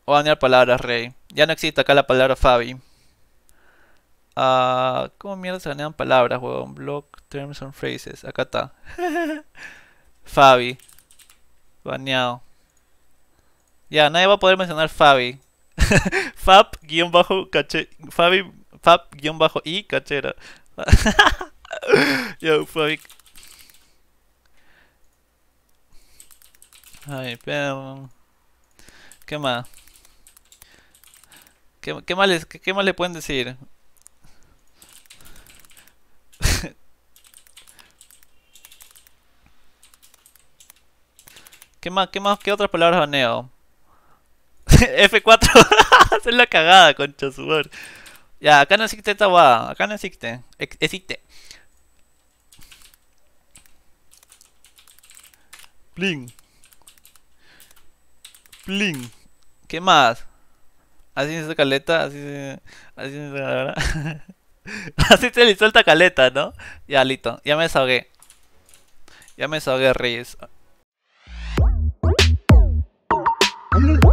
O banear palabras, rey. Ya no existe acá la palabra Fabi. ¿Cómo mierda se banean palabras, huevón? Block terms and phrases. Acá está. Fabi. Baneado. Ya, nadie va a poder mencionar Fabi. Fab-caché. Fabi. Fab-i cachera. Yo, Fabi. Ay, pero. ¿Qué más? ¿Qué más le pueden decir? ¿Qué otras palabras baneo? F4. Hacer la cagada, concha su madre. Ya, acá no existe esta guada. Acá no existe. Existe. Bling. Bling. ¿Qué más? Así se caleta, así se, así se le suelta caleta, ¿no? Ya, listo. Ya me desahogué. Ya me desahogué, Reyes.